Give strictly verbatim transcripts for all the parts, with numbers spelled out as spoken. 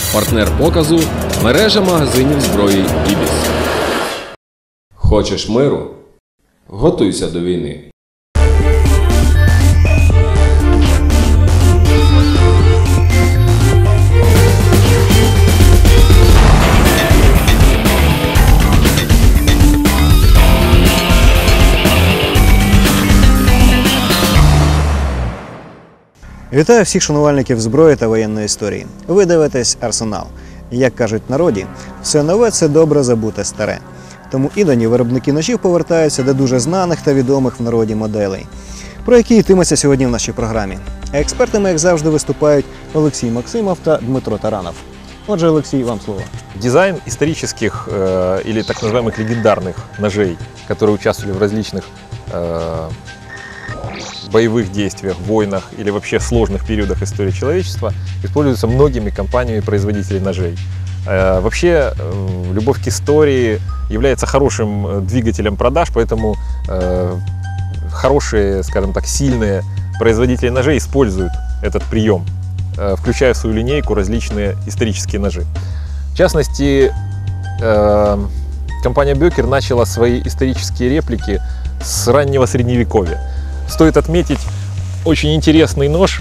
Партнер показу – мережа магазинів зброї «Ібіс». Хочеш миру? Готуйся до війни. Вітаю всіх шанувальників зброї та воєнної історії. Ви дивитесь «Арсенал». Як кажуть в народі, все нове – це добре забуте старе. Тому іноді виробники ножів повертаються до дуже знаних та відомих в народі моделей, про які йтиметься сьогодні в нашій програмі. А експертами, як завжди, виступають Олексій Максимов та Дмитро Таранов. Отже, Олексій, вам слово. Дизайн исторических э, или так называемых легендарных ножей, которые участвовали в различных э, боевых действиях, войнах или вообще сложных периодах истории человечества, используется многими компаниями-производителей ножей. Э, вообще, э, любовь к истории является хорошим двигателем продаж, поэтому э, хорошие, скажем так, сильные производители ножей используют этот прием, э, включая в свою линейку различные исторические ножи. В частности, э, компания Бёкер начала свои исторические реплики с раннего средневековья. Стоит отметить очень интересный нож.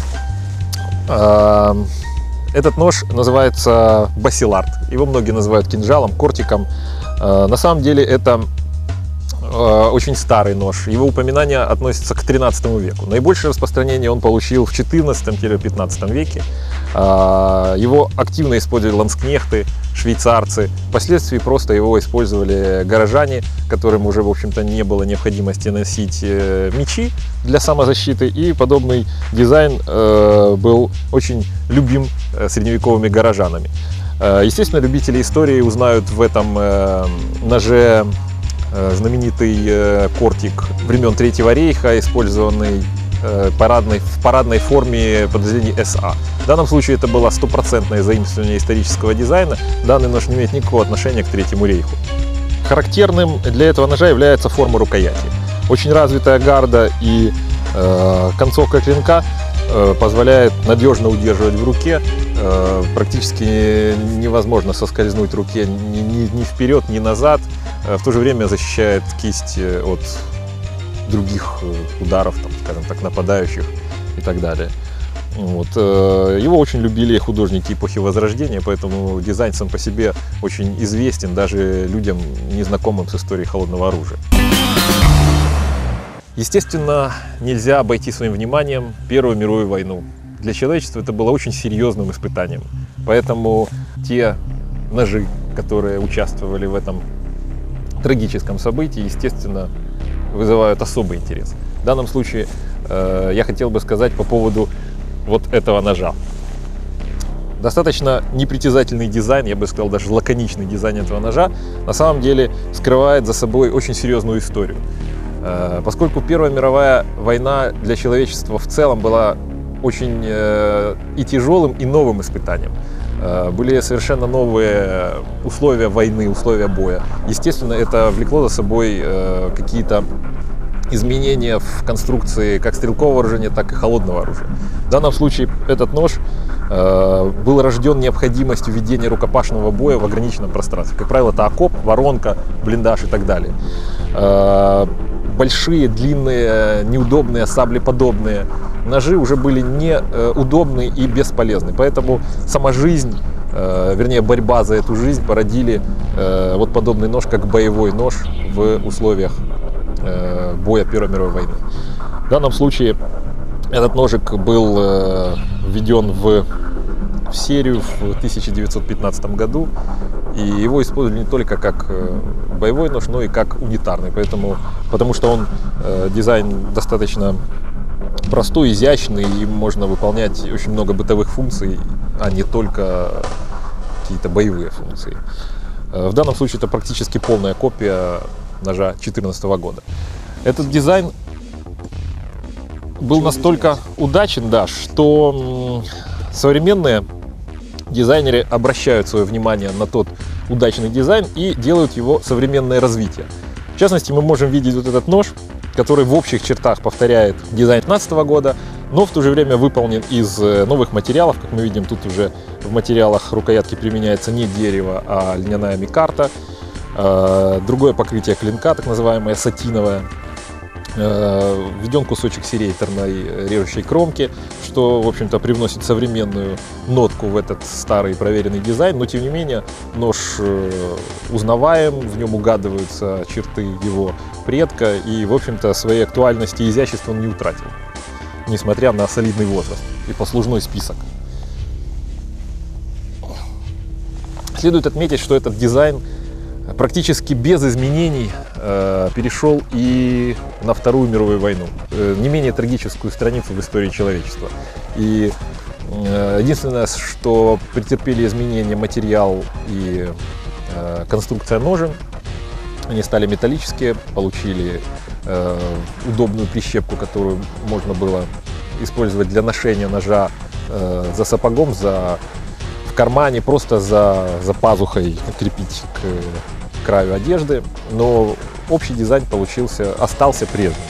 Этот нож называется басилард. Его многие называют кинжалом, кортиком. На самом деле это очень старый нож. Его упоминания относятся к тринадцатому веку. Наибольшее распространение он получил в четырнадцатом-пятнадцатом веке. Его активно использовали ланскнехты, швейцарцы. Впоследствии просто его использовали горожане, которым уже, в общем-то, не было необходимости носить мечи для самозащиты. И подобный дизайн был очень любим средневековыми горожанами. Естественно, любители истории узнают в этом ноже знаменитый кортик времен Третьего рейха, использованный парадной, в парадной форме подразделений эс а. В данном случае это было стопроцентное заимствование исторического дизайна. Данный нож не имеет никакого отношения к Третьему рейху. Характерным для этого ножа является форма рукояти. Очень развитая гарда и э, концовка клинка э, позволяет надежно удерживать в руке. Э, практически невозможно соскользнуть руке ни, ни, ни вперед, ни назад. Э, в то же время защищает кисть от других ударов, там, скажем так, нападающих и так далее. Вот. Его очень любили художники эпохи Возрождения, поэтому дизайн сам по себе очень известен даже людям, незнакомым с историей холодного оружия. Естественно, нельзя обойти своим вниманием Первую мировую войну. Для человечества это было очень серьезным испытанием. Поэтому те ножи, которые участвовали в этом трагическом событии, естественно, вызывают особый интерес. В данном случае э, я хотел бы сказать по поводу вот этого ножа. Достаточно непритязательный дизайн, я бы сказал, даже лаконичный дизайн этого ножа, на самом деле скрывает за собой очень серьезную историю. Э, поскольку Первая мировая война для человечества в целом была очень э, и тяжелым, и новым испытанием. Э, были совершенно новые условия войны, условия боя. Естественно, это влекло за собой э, какие-то изменения в конструкции как стрелкового вооружения, так и холодного оружия. В данном случае этот нож э, был рожден необходимостью ведения рукопашного боя в ограниченном пространстве. Как правило, это окоп, воронка, блиндаж и так далее. Э, большие, длинные, неудобные, саблеподобные ножи уже были неудобны и бесполезны. Поэтому сама жизнь, э, вернее борьба за эту жизнь породили э, вот подобный нож, как боевой нож в условиях э, боя Первой мировой войны. В данном случае этот ножик был э, введен в, в серию в тысяча девятьсот пятнадцатом году. И его использовали не только как боевой нож, но и как унитарный. Поэтому, потому что он э, дизайн достаточно простой, изящный, и можно выполнять очень много бытовых функций, а не только какие-то боевые функции. Э, в данном случае это практически полная копия ножа две тысячи четырнадцатого года. Этот дизайн был настолько удачен, да, что современные дизайнеры обращают свое внимание на тот удачный дизайн и делают его современное развитие. В частности, мы можем видеть вот этот нож, который в общих чертах повторяет дизайн пятнадцатого года, но в то же время выполнен из новых материалов. Как мы видим, тут уже в материалах рукоятки применяется не дерево, а льняная микарта. Другое покрытие клинка, так называемое сатиновое. Введен кусочек серейторной режущей кромки, что, в общем-то, привносит современную нотку в этот старый проверенный дизайн, но, тем не менее, нож узнаваем, в нем угадываются черты его предка, и, в общем-то, своей актуальности и изящества он не утратил, несмотря на солидный возраст и послужной список. Следует отметить, что этот дизайн практически без изменений э, перешел и на Вторую мировую войну, э, не менее трагическую страницу в истории человечества. И э, единственное, что претерпели изменения материал и э, конструкция ножен, они стали металлические, получили э, удобную прищепку, которую можно было использовать для ношения ножа э, за сапогом, за в кармане, просто за, за пазухой крепить к краю одежды, но общий дизайн получился, остался прежним.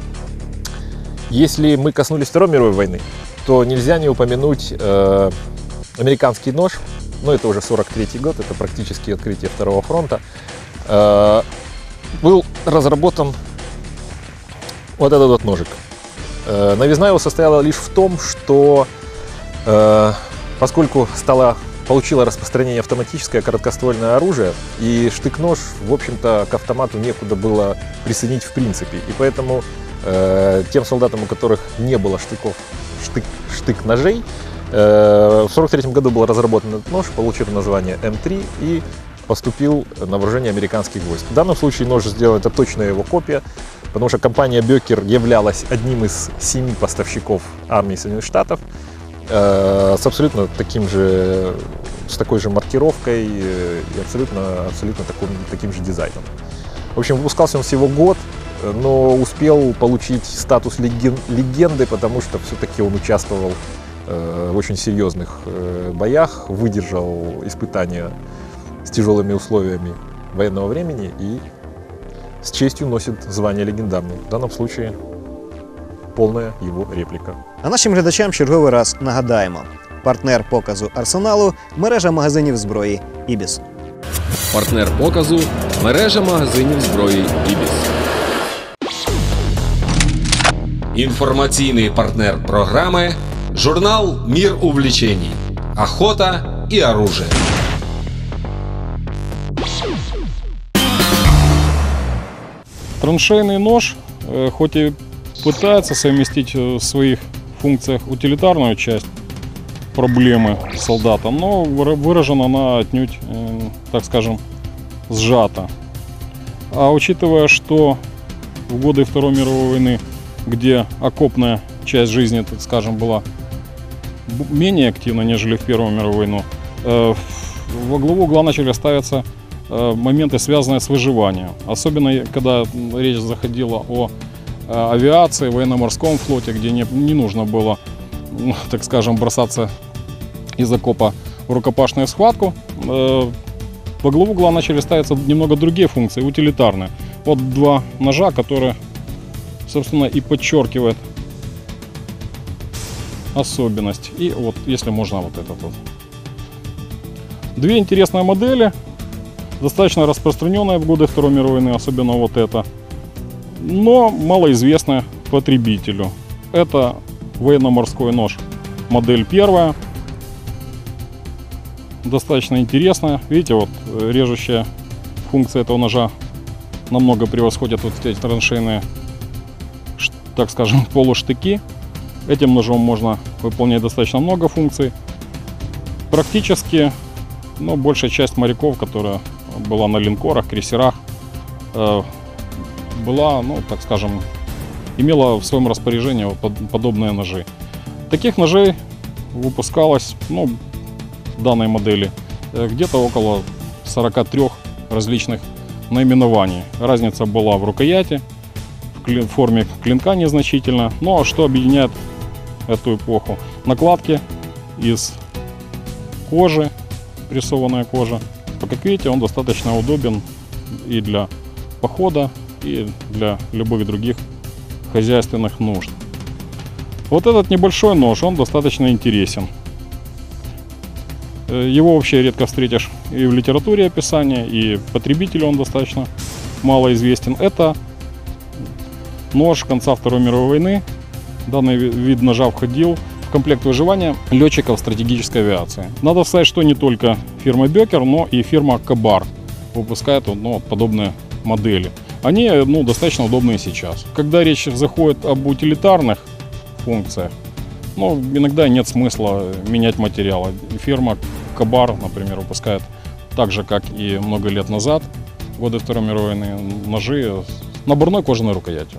Если мы коснулись Второй мировой войны, то нельзя не упомянуть э, американский нож, но это уже сорок третий год, это практически открытие Второго фронта, э, был разработан вот этот вот ножик. Э, новизна его состояла лишь в том, что э, поскольку стало, получило распространение автоматическое короткоствольное оружие, и штык-нож, в общем-то, к автомату некуда было присоединить в принципе. И поэтому э, тем солдатам, у которых не было штыков, штык, штык-ножей, э, в сорок третьем году был разработан этот нож, получил название эм три и поступил на вооружение американских войск. В данном случае нож сделан, это точная его копия, потому что компания Бёкер являлась одним из семи поставщиков армии Соединенных Штатов, с абсолютно таким же, с такой же маркировкой и абсолютно, абсолютно таким, таким же дизайном. В общем, выпускался он всего год, но успел получить статус леген, легенды, потому что все-таки он участвовал э, в очень серьезных э, боях, выдержал испытания с тяжелыми условиями военного времени и с честью носит звание легендарного. В данном случае повна його репліка. А нашим глядачам черговий раз нагадаємо. Партнер показу «Арсеналу» – мережа магазинів зброї «Ібіс». Партнер показу – мережа магазинів зброї «Ібіс». Информационный партнер программы – журнал «Мир увлечений. Охота и оружие». Траншейный нож, хоть и пытается совместить в своих функциях утилитарную часть проблемы солдата, но выражена она отнюдь, так скажем, сжата. А учитывая, что в годы Второй мировой войны, где окопная часть жизни, так скажем, была менее активна, нежели в Первую мировую войну, во главу угла начали ставиться моменты, связанные с выживанием. Особенно, когда речь заходила о авиации, военно-морском флоте, где не, не нужно было, так скажем, бросаться из окопа в рукопашную схватку, э, во главу угла начали ставиться немного другие функции, утилитарные. Вот два ножа, которые, собственно, и подчеркивают особенность. И вот, если можно, вот этот вот. Две интересные модели, достаточно распространенные в годы Второй мировой войны, особенно вот это, но малоизвестная потребителю. Это военно-морской нож, модель первая, достаточно интересная. Видите, вот режущая функция этого ножа намного превосходит вот эти траншейные, так скажем, полуштыки. Этим ножом можно выполнять достаточно много функций. Практически, ну, большая часть моряков, которая была на линкорах, крейсерах, э, была, ну, так скажем, имела в своем распоряжении вот подобные ножи. Таких ножей выпускалось, ну, данной модели где-то около сорока трёх различных наименований. Разница была в рукояти, в форме клинка незначительно. Ну а что объединяет эту эпоху? Накладки из кожи, прессованная кожа. Как видите, он достаточно удобен и для похода, и для любых других хозяйственных нужд. Вот этот небольшой нож, он достаточно интересен. Его вообще редко встретишь и в литературе описания, и потребителю он достаточно мало известен. Это нож конца Второй мировой войны. Данный вид ножа входил в комплект выживания летчиков стратегической авиации. Надо сказать, что не только фирма Беккер, но и фирма Кабар выпускает ну, подобные модели. Они ну, достаточно удобные сейчас. Когда речь заходит об утилитарных функциях, ну, иногда нет смысла менять материалы. Фирма Кабар, например, выпускает так же, как и много лет назад, в годы Второй мировой войны, ножи с наборной кожаной рукоятью.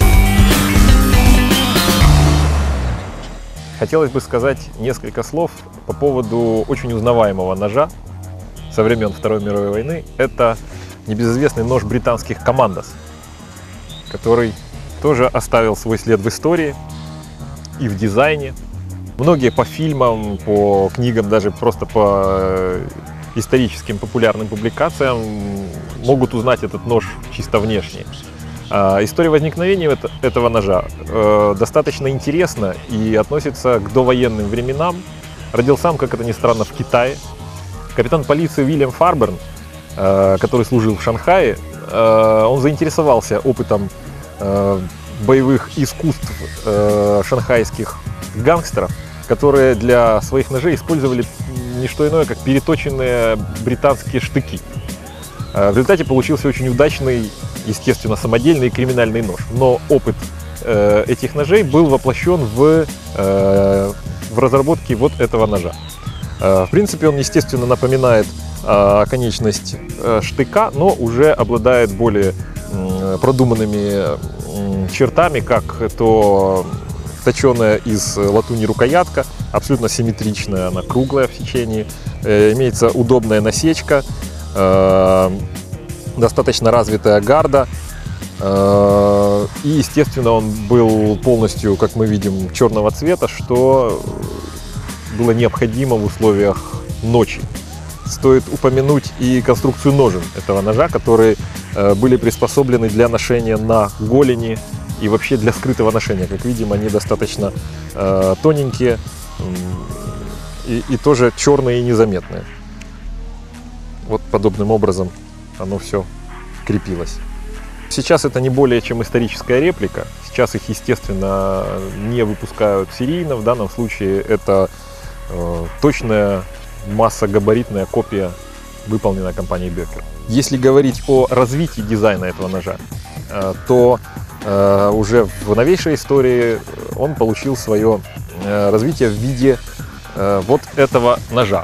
Хотелось бы сказать несколько слов по поводу очень узнаваемого ножа со времен Второй мировой войны. Это небезызвестный нож британских Командос, который тоже оставил свой след в истории и в дизайне. Многие по фильмам, по книгам, даже просто по историческим популярным публикациям могут узнать этот нож чисто внешне. История возникновения этого ножа достаточно интересна и относится к довоенным временам. Родился сам, как это ни странно, в Китае. Капитан полиции Уильям Фарберн, который служил в Шанхае, он заинтересовался опытом боевых искусств шанхайских гангстеров, которые для своих ножей использовали не что иное, как переточенные британские штыки. В результате получился очень удачный, естественно, самодельный криминальный нож. Но опыт э, этих ножей был воплощен в, э, в разработке вот этого ножа. Э, в принципе, он, естественно, напоминает э, оконечность э, штыка, но уже обладает более э, продуманными э, чертами, как то точеная из латуни рукоятка, абсолютно симметричная, она круглая в сечении, э, имеется удобная насечка, достаточно развитая гарда, и, естественно, он был полностью, как мы видим, черного цвета, что было необходимо в условиях ночи. Стоит упомянуть и конструкцию ножен этого ножа, которые были приспособлены для ношения на голени и вообще для скрытого ношения. Как видим, они достаточно тоненькие и, и тоже черные и незаметные. Вот подобным образом оно все крепилось. Сейчас это не более чем историческая реплика. Сейчас их, естественно, не выпускают серийно. В данном случае это э, точная массогабаритная копия, выполненная компанией Беккер. Если говорить о развитии дизайна этого ножа, э, то э, уже в новейшей истории он получил свое э, развитие в виде э, вот этого ножа.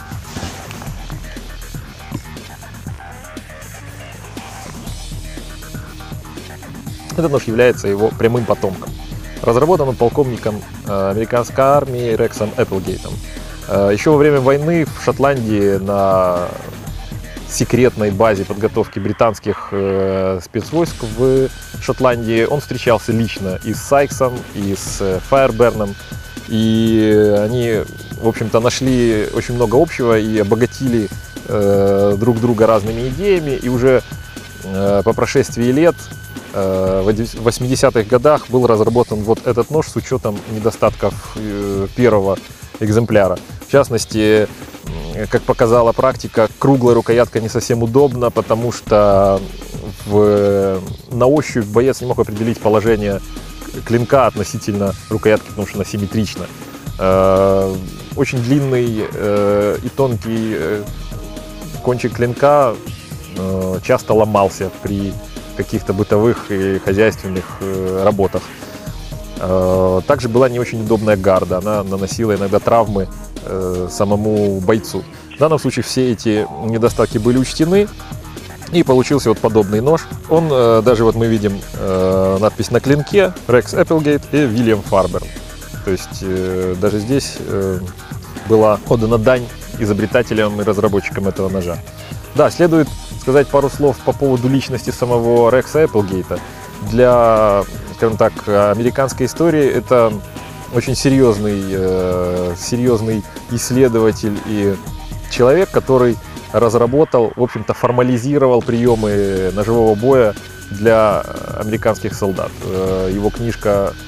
Этот нож является его прямым потомком. Разработан он полковником американской армии Рексом Эпплгейтом. Еще во время войны в Шотландии на секретной базе подготовки британских спецвойск в Шотландии он встречался лично и с Сайксом, и с Файерберном. И они, в общем-то, нашли очень много общего и обогатили друг друга разными идеями. И уже по прошествии лет в восьмидесятых годах был разработан вот этот нож с учетом недостатков первого экземпляра. В частности, как показала практика, круглая рукоятка не совсем удобна, потому что в, на ощупь боец не мог определить положение клинка относительно рукоятки, потому что она симметрична. Очень длинный и тонкий кончик клинка часто ломался при каких-то бытовых и хозяйственных работах. Также была не очень удобная гарда, она наносила иногда травмы самому бойцу. В данном случае все эти недостатки были учтены, и получился вот подобный нож. Он, даже вот мы видим надпись на клинке Рекс Эпплгейт и Уильям Фарберн. То есть даже здесь была отдана дань изобретателям и разработчикам этого ножа. Да, следует сказать пару слов по поводу личности самого Рекса Эпплгейта. Для, скажем так, американской истории это очень серьезный, э, серьезный исследователь и человек, который разработал, в общем-то, формализировал приемы ножевого боя для американских солдат. Его книжка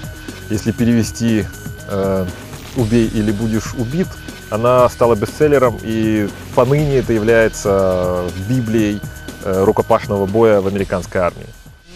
если перевести э, «убей или будешь убит», она стала бестселлером, и поныне это является библией э, рукопашного боя в американской армии.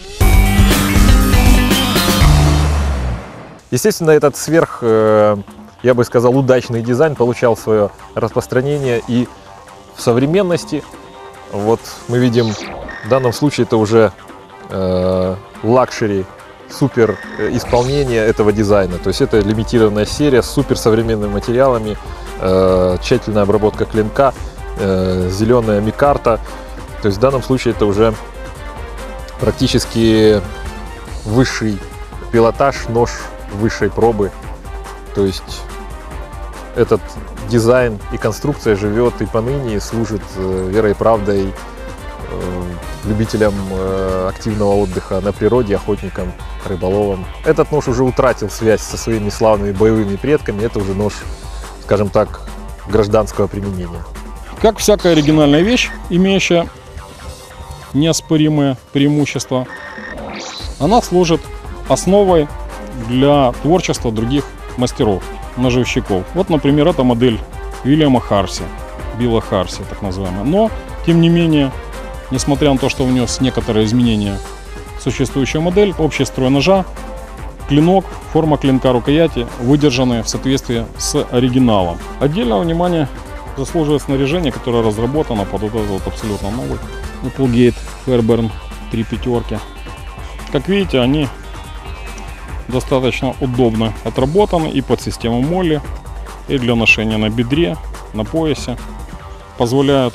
Естественно, этот сверх, э, я бы сказал, удачный дизайн получал свое распространение и в современности. Вот мы видим, в данном случае это уже э, лакшери, супер исполнение этого дизайна. То есть это лимитированная серия с супер современными материалами, э, тщательная обработка клинка, э, зеленая микарта. То есть в данном случае это уже практически высший пилотаж, нож высшей пробы. То есть этот дизайн и конструкция живет и поныне, и служит э, верой и правдой э, любителям э, активного отдыха на природе, охотникам, рыболовам. Этот нож уже утратил связь со своими славными боевыми предками. Это уже нож, скажем так, гражданского применения. Как всякая оригинальная вещь, имеющая неоспоримые преимущества, она служит основой для творчества других мастеров, ножевщиков. Вот, например, это модель Уильяма Харси, Билла Харси, так называемая. Но, тем не менее, несмотря на то, что внес некоторые изменения в существующую модель, общий строй ножа, клинок, форма клинка, рукояти выдержаны в соответствии с оригиналом. Отдельного внимания заслуживает снаряжение, которое разработано под вот этот вот абсолютно новый Applegate Fairbairn три пятерки. Как видите, они достаточно удобно отработаны и под систему молли, и для ношения на бедре, на поясе. Позволяют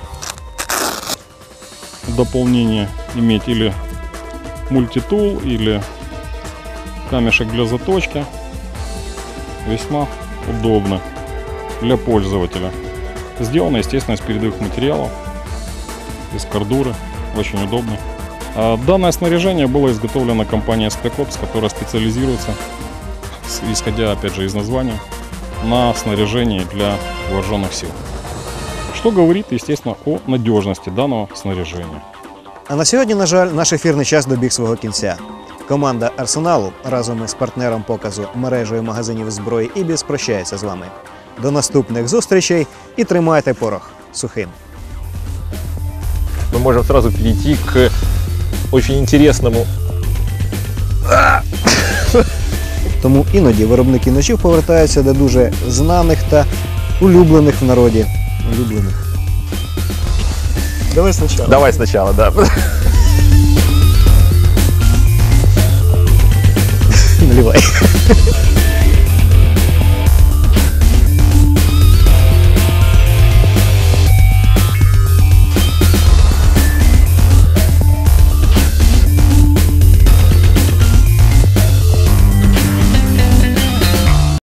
в дополнение иметь или мультитул, или камешек для заточки. Весьма удобно для пользователя. Сделано, естественно, из передовых материалов, из кордуры, очень удобно. Данное снаряжение было изготовлено компанией Spec-Ops, которая специализируется, исходя опять же из названия, на снаряжении для вооруженных сил. Що говорить, естественно, о надіжності даного снаряження. А на сьогодні, на жаль, наш ефірний час добіг свого кінця. Команда Арсеналу разом із партнером показу мережею магазинів зброї «Ібіс» прощається з вами. До наступних зустрічей і тримайте порох сухим. Мы можем сразу перейти к очень интересному. Тому іноді виробники ножів повертаються до дуже знаних та улюблених в народі. Улюблених. Давай спочатку. Давай сначала, да. Наливай.